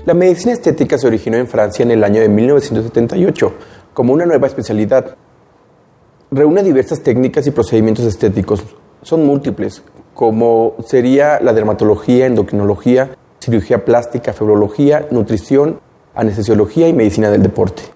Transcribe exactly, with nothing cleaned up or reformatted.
La medicina estética se originó en Francia en el año de mil novecientos setenta y ocho como una nueva especialidad. Reúne diversas técnicas y procedimientos estéticos. Son múltiples, como sería la dermatología, endocrinología, cirugía plástica, febrología, nutrición, anestesiología y medicina del deporte.